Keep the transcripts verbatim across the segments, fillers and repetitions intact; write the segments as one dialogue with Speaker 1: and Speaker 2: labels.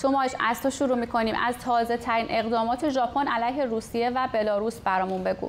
Speaker 1: توماش، از تو شروع می‌کنیم. از تازه ترین اقدامات ژاپن علیه روسیه و بلاروس برامون بگو.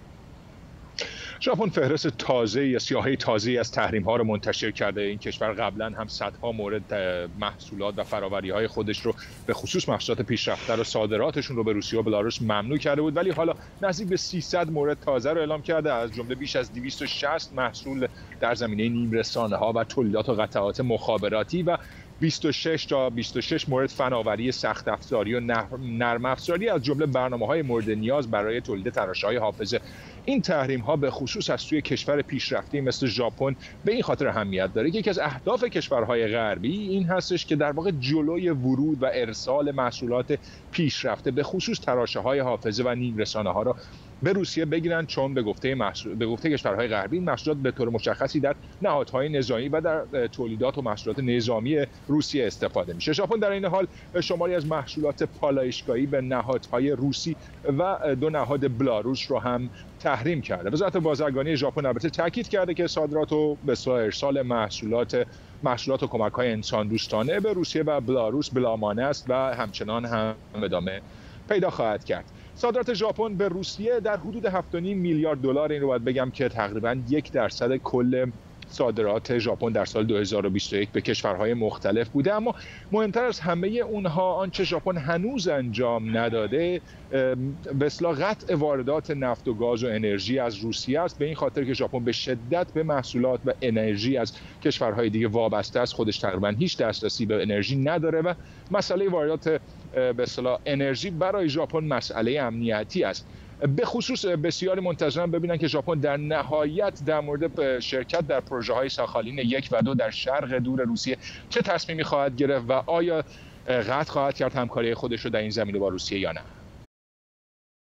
Speaker 2: ژاپن فهرست تازه یا سیاهه تازه از تحریم‌ها رو منتشر کرده. این کشور قبلا هم صدها مورد محصولات و فراوری‌های خودش رو به خصوص محصولات پیشرفته رو صادراتشون رو به روسیه و بلاروس ممنوع کرده بود، ولی حالا نزدیک به سیصد مورد تازه رو اعلام کرده، از جمله بیش از دویست و شصت محصول در زمینه نیمرسانه‌ها و تولیدات و قطعات مخابراتی و بیست و شش تا بیست و شش مورد فناوری سخت افزاری و نرم افزاری از جمله برنامه‌های مورد نیاز برای تولید تراشه‌های حافظه. این تحریم‌ها به خصوص از سوی کشور پیشرفته مثل ژاپن به این خاطر اهمیت داره که یکی از اهداف کشورهای غربی این هستش که در واقع جلوی ورود و ارسال محصولات پیشرفته به خصوص تراشه‌های حافظه و نیمرسانه‌ها را به روسیه بگیرن، چون به گفته محصول به گفته کشورهای غربی این محصولات به طور مشخصی در نهادهای نظامی و در تولیدات و محصولات نظامی روسیه استفاده میشه. ژاپن در این حال شماری از محصولات پالایشگاهی به نهادهای روسی و دو نهاد بلاروس رو هم تحریم کرده. وزارت بازرگانی ژاپن البته تاکید کرده که صادرات و به اصطلاح ارسال محصولات محصولات و کمک‌های انسان دوستانه به روسیه و بلاروس بلامانع است و همچنان هم ادامه پیدا خواهد کرد. صادرات ژاپن به روسیه در حدود هفت و نیم میلیارد دلار، این رو باید بگم که تقریباً یک درصد کل صادرات ژاپن در سال دو هزار و بیست و یک به کشورهای مختلف بوده. اما مهمتر از همه اونها آنچه ژاپن هنوز انجام نداده به اصطلاح قطع واردات نفت و گاز و انرژی از روسیه است، به این خاطر که ژاپن به شدت به محصولات و انرژی از کشورهای دیگه وابسته است. خودش تقریباً هیچ دسترسی به انرژی نداره و مسئله واردات به اصطلاح انرژی برای ژاپن مسئله امنیتی است. به خصوص بسیاری منتظرن ببینن که ژاپن در نهایت در مورد شرکت در پروژه‌های ساخالین یک و دو در شرق دور روسیه چه تصمیمی خواهد گرفت و آیا قطع خواهد کرد همکاری خودش رو در این زمینه با روسیه یا نه.